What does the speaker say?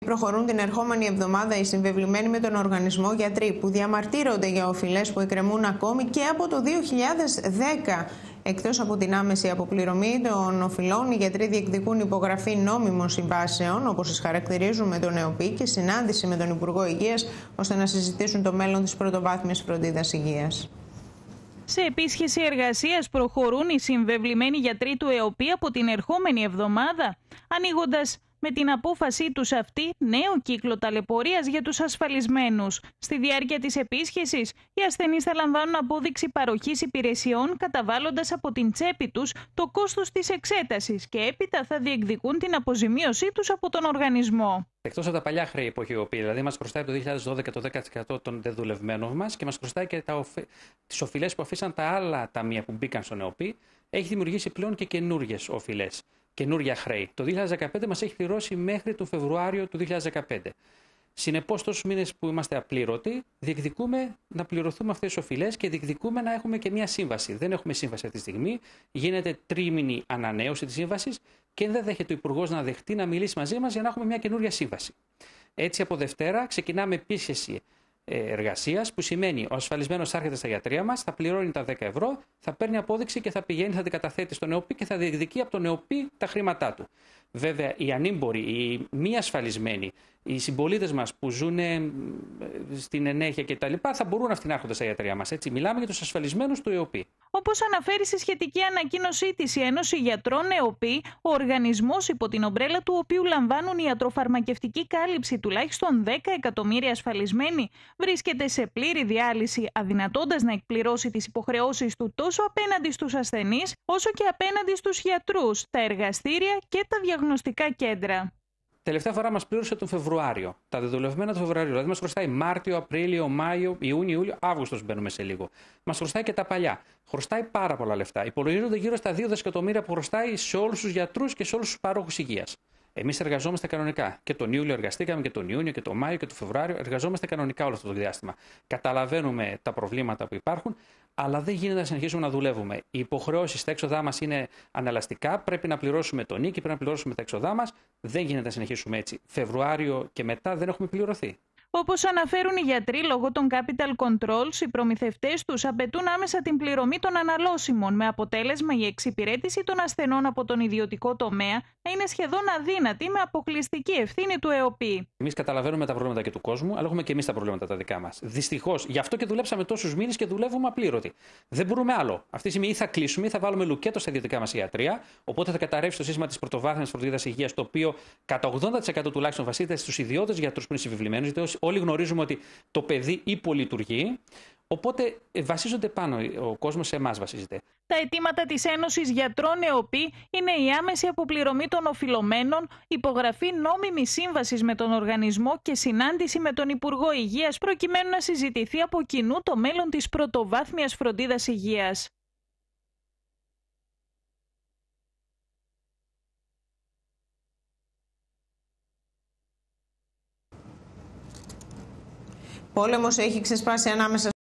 προχωρούν την ερχόμενη εβδομάδα οι συμβεβλημένοι με τον οργανισμό γιατροί που διαμαρτύρονται για οφειλές που εκκρεμούν ακόμη και από το 2010. Εκτός από την άμεση αποπληρωμή των οφειλών, οι γιατροί διεκδικούν υπογραφή νόμιμων συμβάσεων, όπως τις χαρακτηρίζουν, με τον ΕΟΠΗ και συνάντηση με τον Υπουργό Υγείας, ώστε να συζητήσουν το μέλλον της πρωτοβάθμιας φροντίδας υγείας. Σε επίσκεψη εργασίας προχωρούν οι συμβεβλημένοι γιατροί του ΕΟΠΗ από την ερχόμενη εβδομάδα, ανοίγοντας με την απόφασή τους αυτή νέο κύκλο ταλαιπωρίας για τους ασφαλισμένους. Στη διάρκεια της επίσκεψης, οι ασθενείς θα λαμβάνουν απόδειξη παροχής υπηρεσιών, καταβάλλοντας από την τσέπη τους το κόστος της εξέτασης και έπειτα θα διεκδικούν την αποζημίωσή τους από τον οργανισμό. Εκτός από τα παλιά χρέη που έχει ο ΕΟΠΗ, δηλαδή μας χρωστάει από το 2012 το 10% των δεδουλευμένων μας και μας χρωστάει και τις οφειλές που αφήσαν τα άλλα ταμεία που μπήκαν στον ΕΟΠΗ, έχει δημιουργήσει πλέον και καινούργιες οφειλές, καινούργια χρέη. Το 2015 μας έχει πληρώσει μέχρι τον Φεβρουάριο του 2015. Συνεπώς, τόσους μήνες που είμαστε απλήρωτοι, διεκδικούμε να πληρωθούμε αυτές τις οφειλές και διεκδικούμε να έχουμε και μια σύμβαση. Δεν έχουμε σύμβαση αυτή τη στιγμή. Γίνεται τρίμηνη ανανέωση της σύμβασης και δεν δέχεται ο Υπουργός να δεχτεί να μιλήσει μαζί μας για να έχουμε μια καινούργια σύμβαση. Έτσι, από Δευτέρα ξεκινάμε επίσκεψη εργασίας, που σημαίνει ο ασφαλισμένος έρχεται στα γιατρία μας, θα πληρώνει τα 10 ευρώ, θα παίρνει απόδειξη και θα πηγαίνει, θα την καταθέτει στον ΕΟΠΗ και θα διεκδικεί από τον ΕΟΠΗ τα χρήματά του. Βέβαια, οι ανήμποροι, οι μη ασφαλισμένοι, οι συμπολίτες μας που ζουν στην ενέχεια κτλ. Θα μπορούν αυτοί να έρχονται στα γιατρία μας. Έτσι, μιλάμε για τους ασφαλισμένους του ΕΟΠΗ. Όπως αναφέρει στη σχετική ανακοίνωσή της η Ένωση Γιατρών ΕΟΠΗ, ο οργανισμός υπό την ομπρέλα του οποίου λαμβάνουν ιατροφαρμακευτική κάλυψη τουλάχιστον 10 εκατομμύρια ασφαλισμένοι, βρίσκεται σε πλήρη διάλυση, αδυνατώντας να εκπληρώσει τις υποχρεώσεις του τόσο απέναντι στους ασθενείς, όσο και απέναντι στους γιατρούς, τα εργαστήρια και τα διαγνωστικά κέντρα. Τελευταία φορά μας πλήρωσε τον Φεβρουάριο, τα δεδουλευμένα του Φεβρουαρίου. Δηλαδή, μας χρωστάει Μάρτιο, Απρίλιο, Μάιο, Ιούνιο, Ιούλιο, Αύγουστος μπαίνουμε σε λίγο. Μας χρωστάει και τα παλιά. Χρωστάει πάρα πολλά λεφτά. Υπολογίζονται γύρω στα 2 δισεκατομμύρια που χρωστάει σε όλους τους γιατρούς και σε όλους τους παρόχους υγείας. Εμείς εργαζόμαστε κανονικά. Και τον Ιούλιο εργαστήκαμε και τον Ιούνιο και τον Μάιο και τον Φεβρουάριο. Εργαζόμαστε κανονικά όλο αυτό το διάστημα. Καταλαβαίνουμε τα προβλήματα που υπάρχουν, αλλά δεν γίνεται να συνεχίσουμε να δουλεύουμε. Οι υποχρεώσεις στα έξοδά μας είναι ανελαστικά. Πρέπει να πληρώσουμε το νίκη, πρέπει να πληρώσουμε τα έξοδά μας. Δεν γίνεται να συνεχίσουμε έτσι. Φεβρουάριο και μετά δεν έχουμε πληρωθεί. Όπως αναφέρουν οι γιατροί, λόγω των capital controls, οι προμηθευτές τους απαιτούν άμεσα την πληρωμή των αναλώσιμων, με αποτέλεσμα η εξυπηρέτηση των ασθενών από τον ιδιωτικό τομέα να είναι σχεδόν αδύνατη, με αποκλειστική ευθύνη του ΕΟΠΗ. Εμείς καταλαβαίνουμε τα προβλήματα και του κόσμου, αλλά έχουμε και εμείς τα προβλήματα τα δικά μας. Δυστυχώς, γι' αυτό και δουλέψαμε τόσους μήνες και δουλεύουμε απλήρωτοι. Δεν μπορούμε άλλο. Αυτή τη στιγμή ή θα κλείσουμε ή θα βάλουμε λουκέτο στα ιδιωτικά μας ιατρεία, οπότε θα καταρρεύσει το σύστημα της πρωτοβάθμιας φροντίδας υγείας, το οποίο κατά 80% τουλάχιστον βασίζεται στους ιδιώτες γιατρούς που είναι συμβεβλημένους. Όλοι γνωρίζουμε ότι το παιδί υπολειτουργεί, οπότε βασίζονται πάνω, ο κόσμος σε εμάς βασίζεται. Τα αιτήματα της Ένωσης Γιατρών ΕΟΠΗ είναι η άμεση αποπληρωμή των οφειλωμένων, υπογραφή νόμιμης σύμβασης με τον οργανισμό και συνάντηση με τον Υπουργό Υγείας, προκειμένου να συζητηθεί από κοινού το μέλλον της πρωτοβάθμιας φροντίδας υγείας. Πόλεμος έχει ξεσπάσει ανάμεσα